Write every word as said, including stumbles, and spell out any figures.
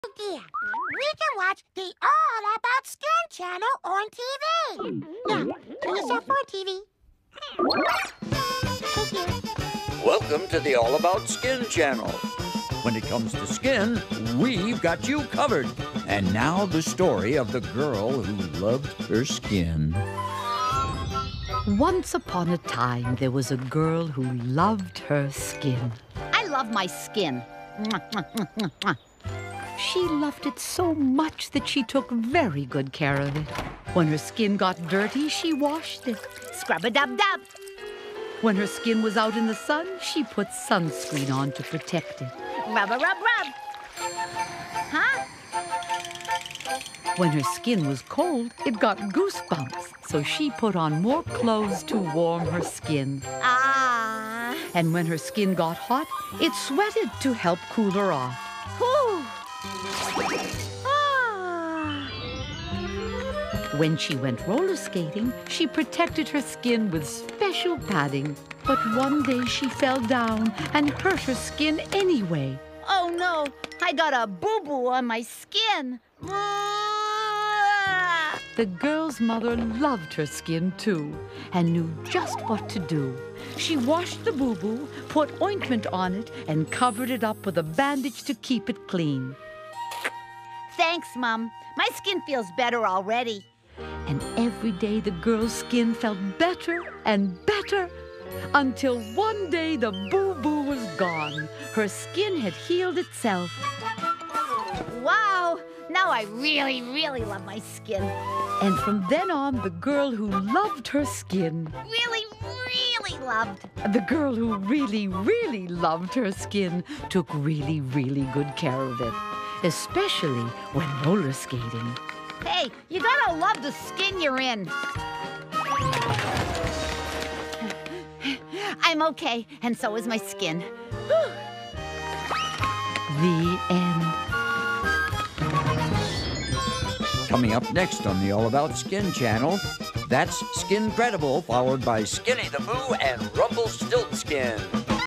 Dear, we can watch the All About Skin channel on T V. Now, turn yourself on, T V. Thank you. Welcome to the All About Skin channel. When it comes to skin, we've got you covered. And now the story of the girl who loved her skin. Once upon a time, there was a girl who loved her skin. I love my skin. She loved it so much that she took very good care of it. When her skin got dirty, she washed it. Scrub-a-dub-dub. When her skin was out in the sun, she put sunscreen on to protect it. Rub-a-rub-rub. Huh? When her skin was cold, it got goosebumps, so she put on more clothes to warm her skin. Ah. And when her skin got hot, it sweated to help cool her off. Whew. Ah. When she went roller skating, she protected her skin with special padding. But one day she fell down and hurt her skin anyway. Oh no, I got a boo-boo on my skin. The girl's mother loved her skin too and knew just what to do. She washed the boo-boo, put ointment on it, and covered it up with a bandage to keep it clean. Thanks, Mom. My skin feels better already. And every day the girl's skin felt better and better until one day the boo-boo was gone. Her skin had healed itself. Wow! Now I really, really love my skin. And from then on, the girl who loved her skin, Really, really loved. the girl who really, really loved her skin, took really, really good care of it, especially when roller skating. Hey, you gotta love the skin you're in. I'm okay, and so is my skin. Whew. The end. Coming up next on the All About Skin channel, that's Skincredible, followed by Skinny the Boo and Rumpelstiltskin.